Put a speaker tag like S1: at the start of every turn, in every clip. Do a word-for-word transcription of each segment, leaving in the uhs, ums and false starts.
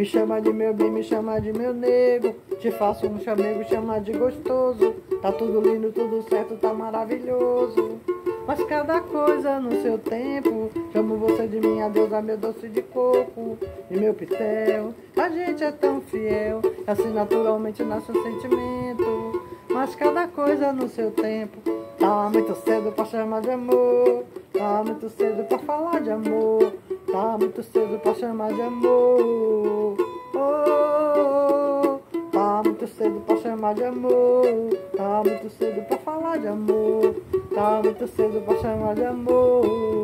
S1: chama de meu bem, me chama de meu nego. Te faço um chamego, chama de gostoso. Tá tudo lindo, tudo certo, tá maravilhoso. Mas cada coisa no seu tempo. Chamo você de minha deusa, meu doce de coco e meu pitel. A gente é tão fiel, assim naturalmente nasce um sentimento. Mas cada coisa no seu tempo. Tá muito cedo pra chamar de amor. Tá muito cedo pra falar de amor. Tá muito cedo pra chamar de amor. Oh, tá muito cedo pra chamar de amor. Tá muito cedo pra falar de amor. Tá muito cedo pra chamar de amor.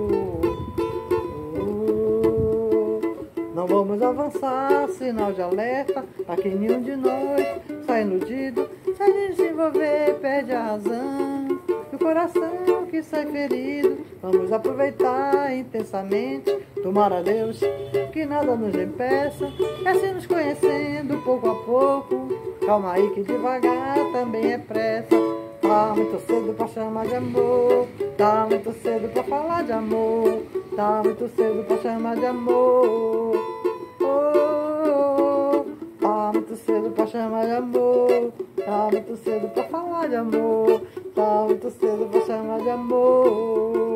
S1: Oh, não vamos avançar, sinal de alerta. Pra que nenhum de nós sai iludido. Se a gente se envolver, perde a razão. E o coração que sai ferido. Vamos aproveitar intensamente. Tomar a Deus que nada nos impeça. É assim nos conhecendo pouco a pouco. Calma aí que devagar também é pressa. Tá muito cedo pra chamar de amor. Tá muito cedo pra falar de amor. Tá muito cedo pra chamar de amor. Oh, tá muito cedo pra chamar de amor. Tá muito cedo pra falar de amor. Tá muito cedo pra chamar de amor.